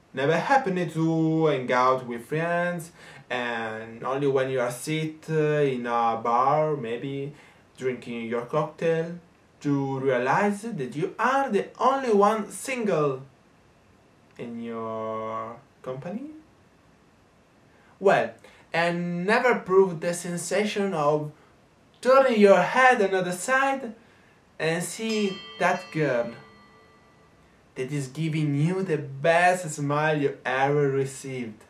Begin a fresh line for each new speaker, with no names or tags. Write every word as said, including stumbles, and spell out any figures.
Never happened to hang out with friends and only when you are sit uh, in a bar, maybe drinking your cocktail, to realize that you are the only one single in your company? Well, and never prove the sensation of turning your head another side and see that girl that is giving you the best smile you ever received.